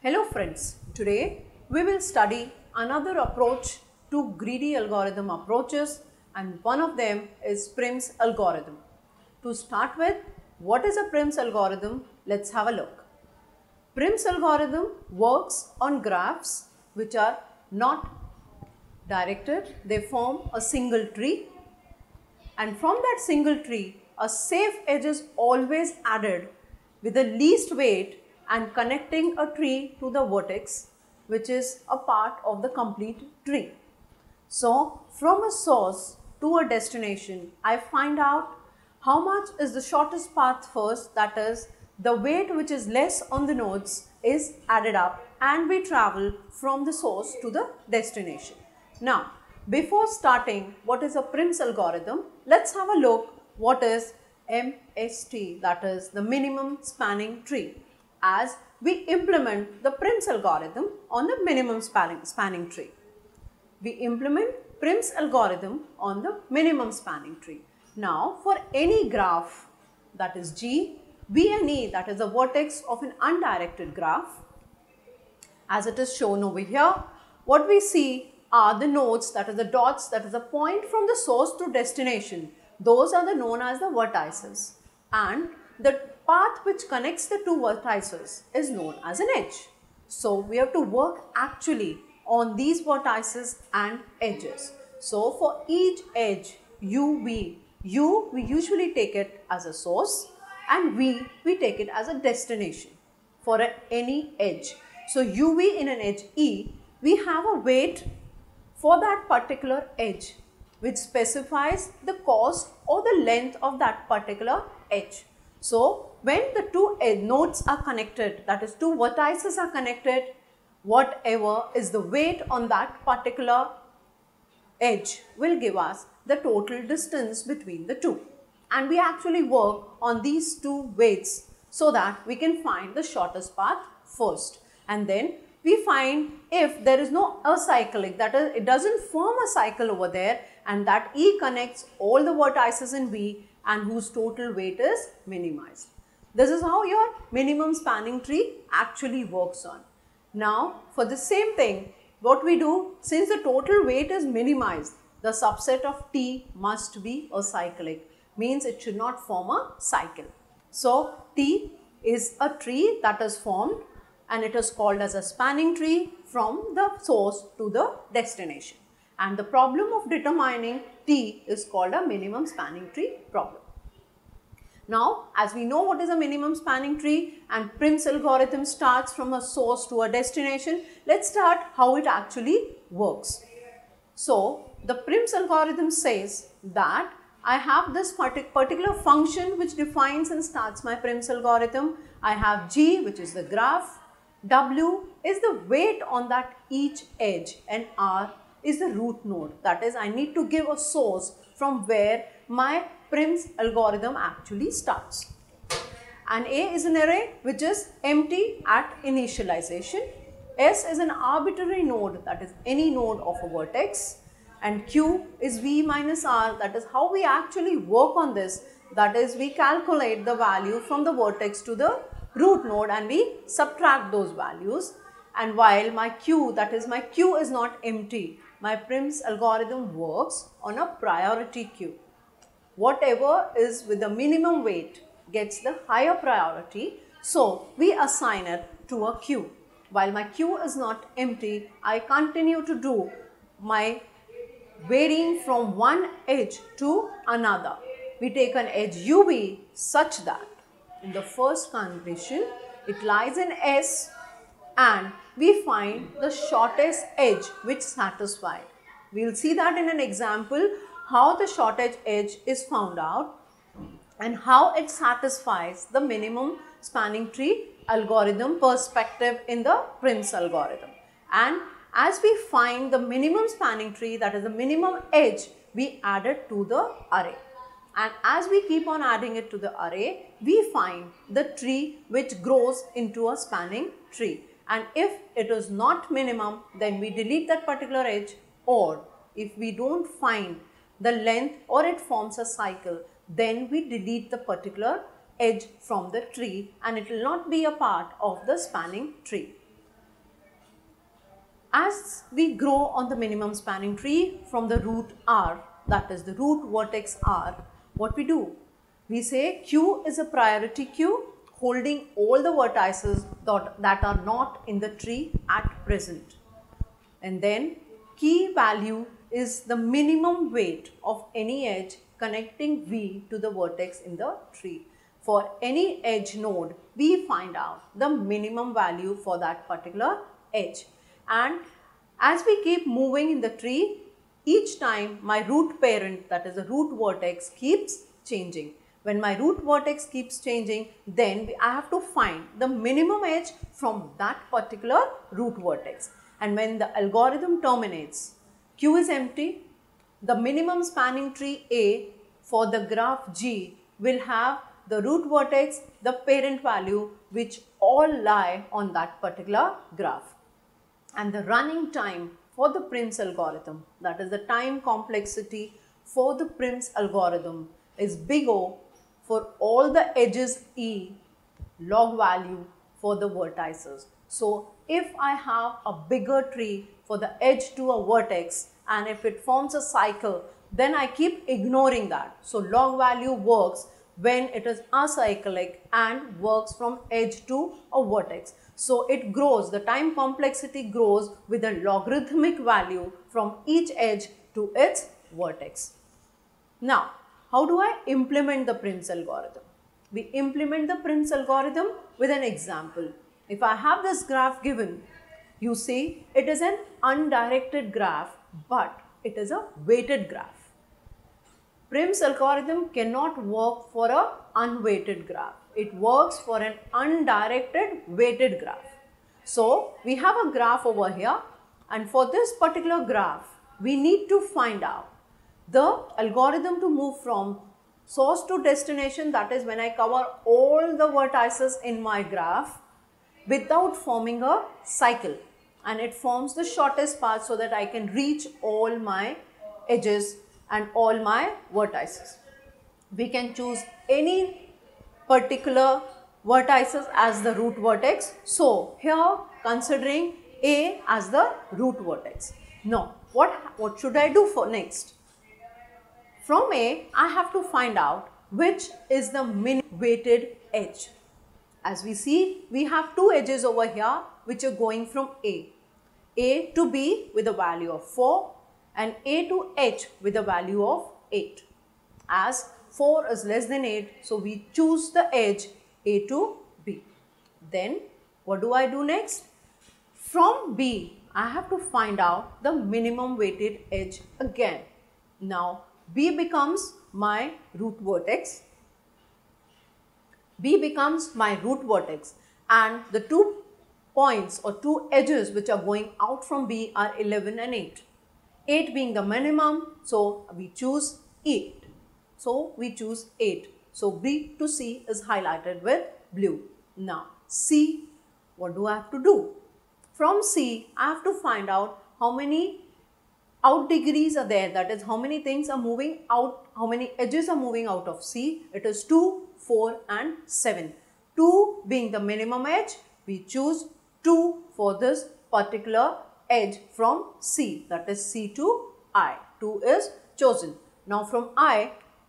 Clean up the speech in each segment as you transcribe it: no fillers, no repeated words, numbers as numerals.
Hello friends, today we will study another approach to greedy algorithm approaches, and one of them is Prim's algorithm. To start with, what is a Prim's algorithm? Let's have a look. Prim's algorithm works on graphs which are not directed, they form a single tree, and from that single tree a safe edge is always added with the least weight and connecting a tree to the vertex, which is a part of the complete tree. So from a source to a destination, I find out how much is the shortest path first, that is the weight which is less on the nodes is added up, and we travel from the source to the destination. Now, before starting what is a Prim's algorithm, let's have a look what is MST, that is the minimum spanning tree, as we implement the Prim's algorithm on the minimum spanning tree. We implement Prim's algorithm on the minimum spanning tree. Now, for any graph, that is G, V and E, that is the vertex of an undirected graph, as it is shown over here, what we see are the nodes, that is the dots, that is the point from the source to destination. Those are known as the vertices, and the path which connects the two vertices is known as an edge. So we have to work actually on these vertices and edges. So for each edge U, V, U we usually take it as a source and V we take it as a destination for any edge. So UV in an edge E, we have a weight for that particular edge which specifies the cost or the length of that particular edge. So when the two nodes are connected, that is two vertices are connected, whatever is the weight on that particular edge will give us the total distance between the two. And we actually work on these two weights so that we can find the shortest path first. And then we find if there is no acyclic, that is it doesn't form a cycle over there, and that E connects all the vertices in V and whose total weight is minimized. This is how your minimum spanning tree actually works on. Now for the same thing, what we do, since the total weight is minimized, the subset of T must be acyclic, means it should not form a cycle. So T is a tree that is formed and it is called as a spanning tree from the source to the destination. And the problem of determining T is called a minimum spanning tree problem. Now, as we know what is a minimum spanning tree and Prim's algorithm starts from a source to a destination, let's start how it actually works. So, the Prim's algorithm says that I have this particular function which defines and starts my Prim's algorithm. I have G, which is the graph, W is the weight on that each edge, and R is the root node. That is, I need to give a source from where my Prim's algorithm actually starts. And A is an array which is empty at initialization. S is an arbitrary node, that is any node of a vertex. And Q is V minus R, that is how we actually work on this. That is, we calculate the value from the vertex to the root node and we subtract those values. And while my Q, that is my Q is not empty, my Prim's algorithm works on a priority queue. Whatever is with the minimum weight gets the higher priority, so we assign it to a queue. While my queue is not empty, I continue to do my varying from one edge to another. We take an edge UV such that in the first condition it lies in S and we find the shortest edge which satisfied. We will see that in an example how the shortest edge is found out and how it satisfies the minimum spanning tree algorithm perspective in the Prim's algorithm. And as we find the minimum spanning tree, that is the minimum edge, we add it to the array. And as we keep on adding it to the array, we find the tree which grows into a spanning tree. And if it is not minimum, then we delete that particular edge, or if we don't find the length or it forms a cycle, then we delete the particular edge from the tree and it will not be a part of the spanning tree. As we grow on the minimum spanning tree from the root R, that is the root vertex R, what we do? We say Q is a priority queue holding all the vertices that are not in the tree at present. And then key value is the minimum weight of any edge connecting V to the vertex in the tree. For any edge node, we find out the minimum value for that particular edge. And as we keep moving in the tree, each time my root parent, that is the root vertex, keeps changing. When my root vertex keeps changing, then I have to find the minimum edge from that particular root vertex. And when the algorithm terminates, Q is empty, the minimum spanning tree A for the graph G will have the root vertex, the parent value, which all lie on that particular graph. And the running time for the Prim's algorithm, that is the time complexity for the Prim's algorithm, is big O for all the edges E log value for the vertices. So if I have a bigger tree for the edge to a vertex, and if it forms a cycle, then I keep ignoring that. So log value works when it is acyclic and works from edge to a vertex. So it grows, the time complexity grows with a logarithmic value from each edge to its vertex. Now, how do I implement the Prim's algorithm? We implement the Prim's algorithm with an example. If I have this graph given, you see it is an undirected graph, but it is a weighted graph. Prim's algorithm cannot work for an unweighted graph. It works for an undirected weighted graph. So we have a graph over here, and for this particular graph, we need to find out the algorithm to move from source to destination, that is when I cover all the vertices in my graph without forming a cycle, and it forms the shortest path so that I can reach all my edges and all my vertices. We can choose any particular vertices as the root vertex. So here considering A as the root vertex. Now what should I do for next? From A, I have to find out which is the min weighted edge. As we see, we have two edges over here which are going from A to B with a value of 4 and A to H with a value of 8. As 4 is less than 8, so we choose the edge A to B. Then what do I do next? From B, I have to find out the minimum weighted edge again. Now B becomes my root vertex. B becomes my root vertex, and the 2 points or 2 edges which are going out from B are 11 and 8. 8 being the minimum, so we choose 8. So we choose 8. So B to C is highlighted with blue. Now C, what do I have to do? From C, I have to find out how many out degrees are there, that is how many things are moving out, how many edges are moving out of C. It is 2, 4 and 7. 2 being the minimum edge, we choose 2 for this particular edge from C, that is C to I. 2 is chosen. Now from I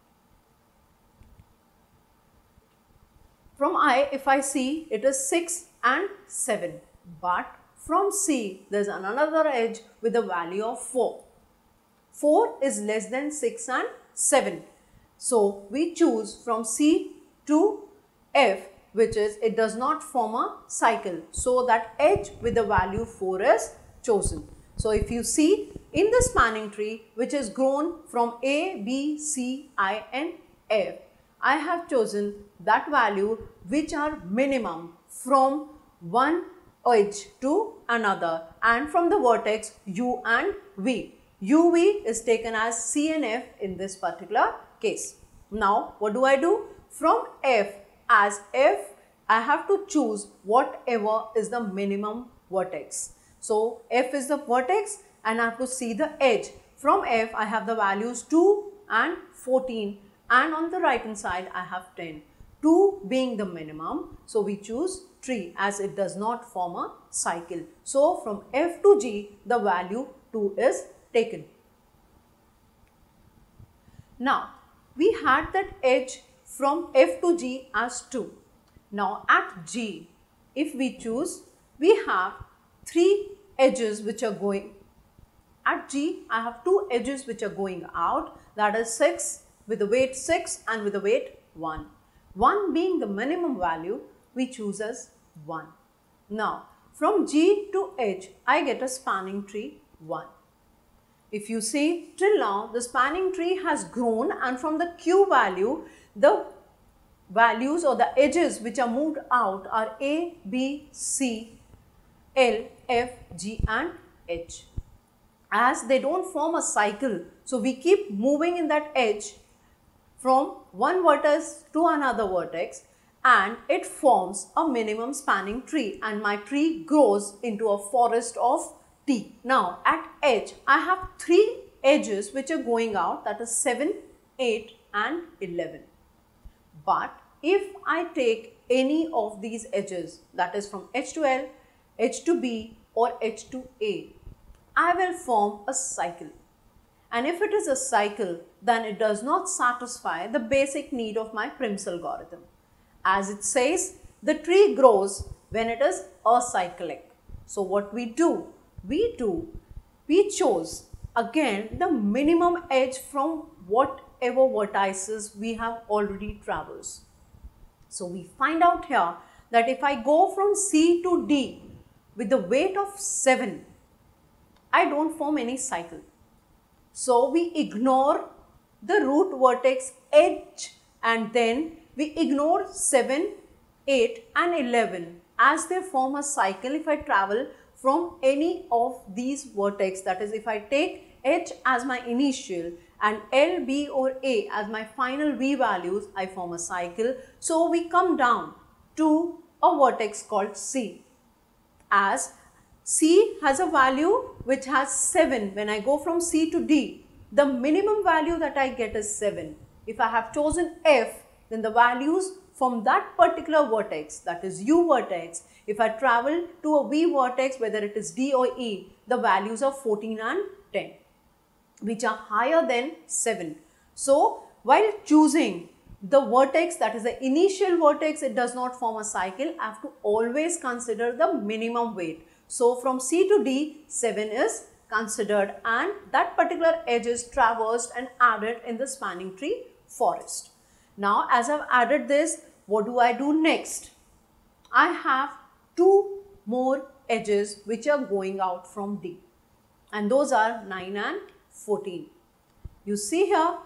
if I see, it is 6 and 7, but from C there is another edge with a value of 4. 4 is less than 6 and 7. So we choose from C to F, which is it does not form a cycle. So that edge with the value 4 is chosen. So if you see in the spanning tree which is grown from A, B, C, I and F, I have chosen that value which are minimum from one edge to another and from the vertex U and V. UV is taken as C and F in this particular case. Now what do I do? From F, as F I have to choose whatever is the minimum vertex. So F is the vertex and I have to see the edge. From F I have the values 2 and 14 and on the right hand side I have 10. 2 being the minimum, so we choose tree as it does not form a cycle. So from F to G, the value 2 is taken. Now, we had that edge from F to G as 2. Now, at G, if we choose, we have 3 edges which are going. At G, I have 2 edges which are going out, that is 6 with the weight 6 and with the weight 1. 1 being the minimum value, we choose as 1. Now, from G to H, I get a spanning tree 1. If you see, till now the spanning tree has grown, and from the Q value, the values or the edges which are moved out are A, B, C, L, F, G and H. As they don't form a cycle, so we keep moving in that edge from one vertex to another vertex, and it forms a minimum spanning tree, and my tree grows into a forest of T. Now at H, I have 3 edges which are going out, that is 7, 8 and 11. But if I take any of these edges, that is from H to L, H to B or H to A, I will form a cycle. And if it is a cycle, then it does not satisfy the basic need of my Prim's algorithm. As it says, the tree grows when it is acyclic. So what we do? We chose again the minimum edge from whatever vertices we have already traversed. So we find out here that if I go from C to D with the weight of 7, I don't form any cycle. So we ignore the root vertex edge, and then we ignore 7, 8 and 11 as they form a cycle if I travel from any of these vertex. That is, if I take H as my initial and L, B or A as my final V values, I form a cycle. So we come down to a vertex called C. As C has a value which has 7. When I go from C to D, the minimum value that I get is 7. If I have chosen F, then the values from that particular vertex, that is U vertex, if I travel to a V vertex, whether it is D or E, the values are 14 and 10, which are higher than 7. So while choosing the vertex, that is the initial vertex, it does not form a cycle. I have to always consider the minimum weight. So from C to D, 7 is considered, and that particular edge is traversed and added in the spanning tree forest. Now as I have added this, what do I do next? I have 2 more edges which are going out from D, and those are 9 and 14. You see here,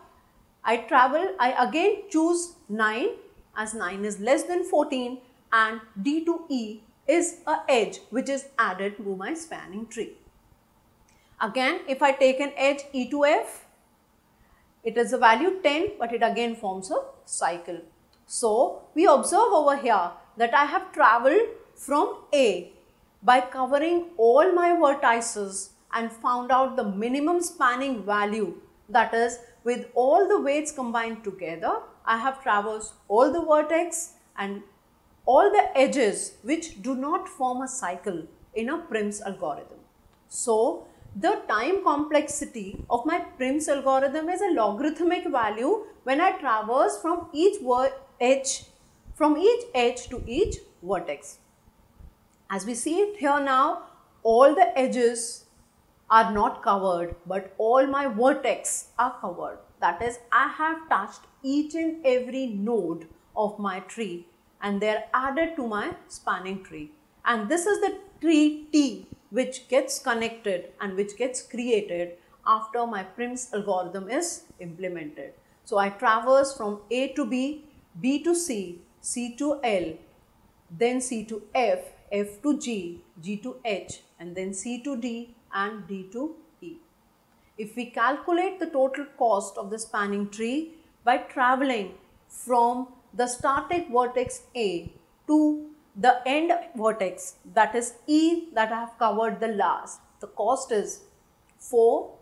I again choose 9 as 9 is less than 14, and D to E is a edge which is added to my spanning tree. Again, if I take an edge E to F, it is a value 10, but it again forms a cycle. So we observe over here that I have traveled from A by covering all my vertices and found out the minimum spanning value, that is, with all the weights combined together, I have traversed all the vertex and all the edges which do not form a cycle in a Prim's algorithm. So the time complexity of my Prim's algorithm is a logarithmic value when I traverse from each edge to each vertex. As we see it here now, all the edges are not covered, but all my vertex are covered. That is, I have touched each and every node of my tree, and they are added to my spanning tree. And this is the tree T which gets connected and which gets created after my Prim's algorithm is implemented. So I traverse from A to B, B to C, C to L, then C to F, F to G, G to H, and then C to D and D to E. If we calculate the total cost of the spanning tree by traveling from the starting vertex A to the end vertex, that is E that I have covered the last, the cost is 4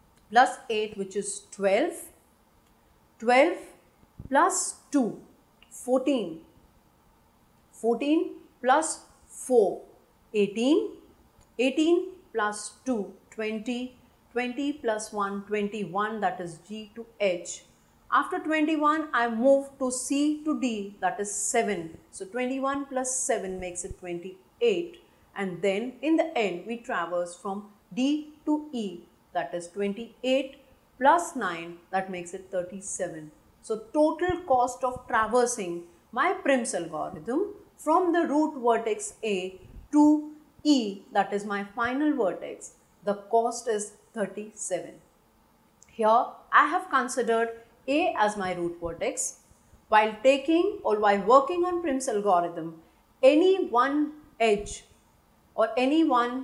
plus 8, which is 12, 12 plus 2, 14. 14 plus 4, 18. 18 plus 2, 20. 20 plus 1, 21, that is G to H. After 21, I move to C to D, that is 7. So 21 plus 7 makes it 28. And then in the end, we traverse from D to E, that is 28 plus 9, that makes it 37. So total cost of traversing my Prim's algorithm from the root vertex A to E, that is my final vertex, the cost is 37. Here I have considered A as my root vertex. While taking or while working on Prim's algorithm, any one edge or any one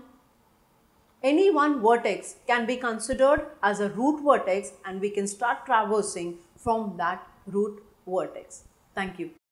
vertex can be considered as a root vertex, and we can start traversing from that root vertex. Thank you.